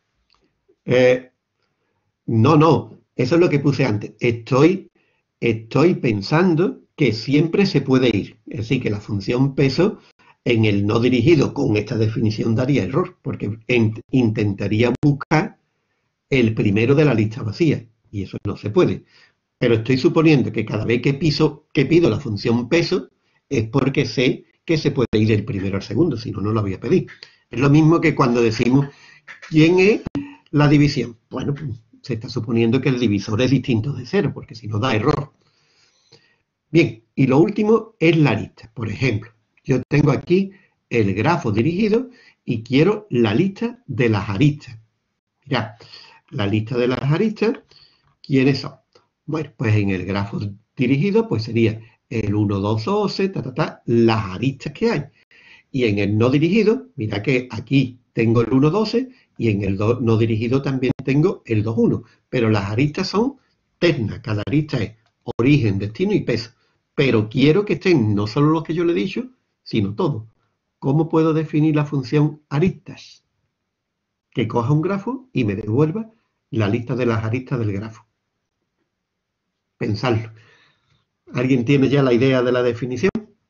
No, eso es lo que puse antes. Estoy pensando que siempre se puede ir. Es decir, que la función peso en el no dirigido con esta definición daría error, porque intentaría buscar el primero de la lista vacía, y eso no se puede. Pero estoy suponiendo que cada vez que pido la función peso es porque sé que se puede ir del primero al segundo, si no, no lo voy a pedir. Es lo mismo que cuando decimos ¿quién es la división? Bueno, pues se está suponiendo que el divisor es distinto de cero, porque si no da error. Bien, y lo último es la lista. Por ejemplo, yo tengo aquí el grafo dirigido y quiero la lista de las aristas. Mirad, la lista de las aristas, ¿quiénes son? Bueno, pues en el grafo dirigido, pues sería el 1, 2, 12, las aristas que hay. Y en el no dirigido, mira que aquí tengo el 1, 12 y en el no dirigido también tengo el 2, 1, pero las aristas son ternas, cada arista es origen, destino y peso. Pero quiero que estén no solo los que yo le he dicho, sino todos. ¿Cómo puedo definir la función aristas? Que coja un grafo y me devuelva la lista de las aristas del grafo. Pensadlo. ¿Alguien tiene ya la idea de la definición?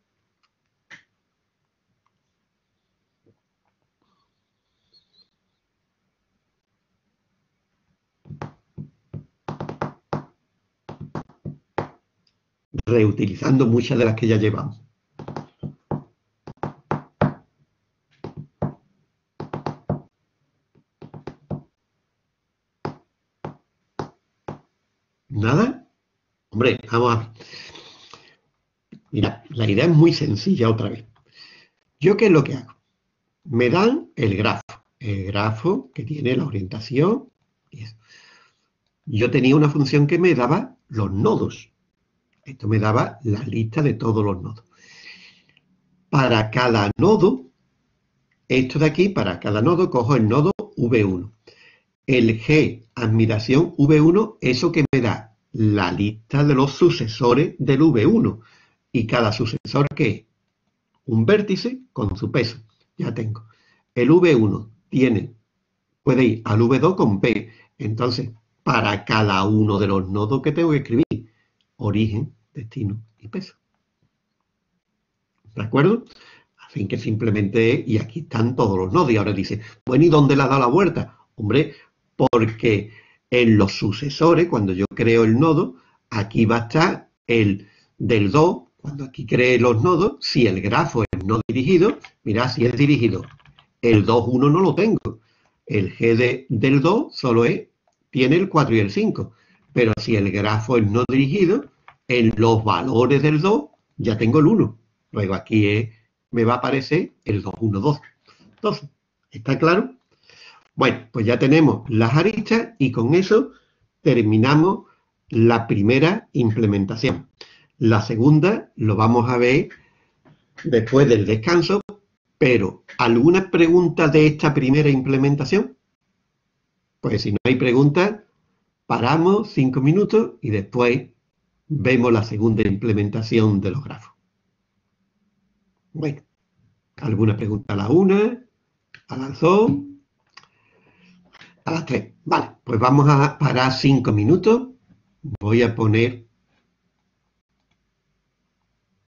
Reutilizando muchas de las que ya llevamos. ¿Nada? Hombre, vamos a ver. Mira, la idea es muy sencilla otra vez. ¿Yo qué es lo que hago? Me dan el grafo que tiene la orientación. Y eso. Yo tenía una función que me daba los nodos. Esto me daba la lista de todos los nodos. Para cada nodo, esto de aquí, para cada nodo, cojo el nodo V1. El G, admiración V1, eso que me da la lista de los sucesores del V1. Y cada sucesor, ¿qué es? Un vértice con su peso. Ya tengo. El V1 puede ir al V2 con P. Entonces, para cada uno de los nodos que tengo que escribir, origen, destino y peso. ¿De acuerdo? Así que simplemente, y aquí están todos los nodos. Y ahora dice, bueno, ¿y dónde le ha dado la vuelta? Hombre, porque en los sucesores, cuando yo creo el nodo, aquí va a estar el del 2, cuando aquí cree los nodos, si el grafo es no dirigido, mirad, si es dirigido, el 2, 1 no lo tengo. El G del 2 solo tiene el 4 y el 5. Pero si el grafo es no dirigido, en los valores del 2 ya tengo el 1. Luego aquí me va a aparecer el 2, 1, 2. Entonces, ¿está claro? Bueno, pues ya tenemos las aristas y con eso terminamos la primera implementación. La segunda lo vamos a ver después del descanso, pero ¿alguna pregunta de esta primera implementación? Pues si no hay preguntas, paramos 5 minutos y después vemos la segunda implementación de los grafos. Bueno, ¿alguna pregunta a la 1, a las 2, a las 3? Vale, pues vamos a parar 5 minutos. Voy a poner